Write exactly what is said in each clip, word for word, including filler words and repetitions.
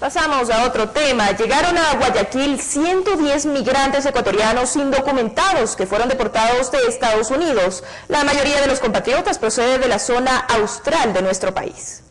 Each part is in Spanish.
Pasamos a otro tema. Llegaron a Guayaquil ciento diez migrantes ecuatorianos indocumentados que fueron deportados de Estados Unidos. La mayoría de los compatriotas procede de la zona austral de nuestro país.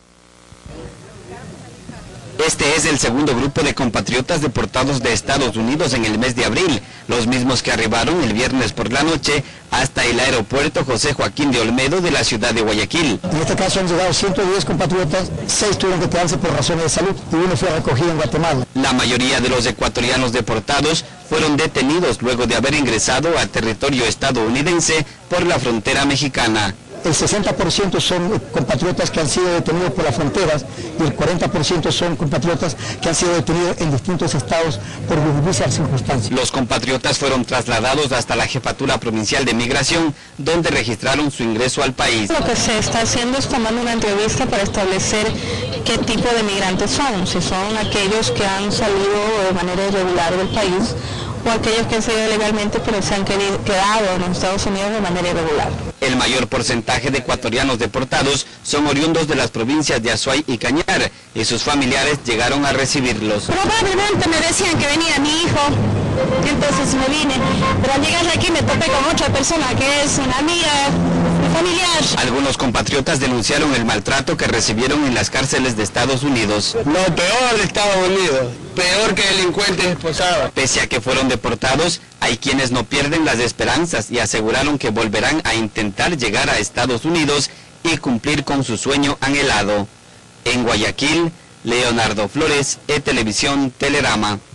Este es el segundo grupo de compatriotas deportados de Estados Unidos en el mes de abril, los mismos que arribaron el viernes por la noche hasta el aeropuerto José Joaquín de Olmedo de la ciudad de Guayaquil. En este caso han llegado ciento diez compatriotas, seis tuvieron que quedarse por razones de salud y uno fue recogido en Guatemala. La mayoría de los ecuatorianos deportados fueron detenidos luego de haber ingresado a territorio estadounidense por la frontera mexicana. El sesenta por ciento son compatriotas que han sido detenidos por las fronteras y el cuarenta por ciento son compatriotas que han sido detenidos en distintos estados por diversas circunstancias. Los compatriotas fueron trasladados hasta la Jefatura Provincial de Migración, donde registraron su ingreso al país. Lo que se está haciendo es tomando una entrevista para establecer qué tipo de migrantes son, si son aquellos que han salido de manera irregular del país o aquellos que han salido legalmente pero se han quedado en los Estados Unidos de manera irregular. El mayor porcentaje de ecuatorianos deportados son oriundos de las provincias de Azuay y Cañar, y sus familiares llegaron a recibirlos. Probablemente me decían que venía mi hijo, entonces me vine, pero al llegar aquí me topé con otra persona que es una amiga familiar. Algunos compatriotas denunciaron el maltrato que recibieron en las cárceles de Estados Unidos. Lo peor de Estados Unidos, peor que delincuentes esposados. Pese a que fueron deportados, hay quienes no pierden las esperanzas y aseguraron que volverán a intentar llegar a Estados Unidos y cumplir con su sueño anhelado. En Guayaquil, Leonardo Flores, E Televisión Telerama.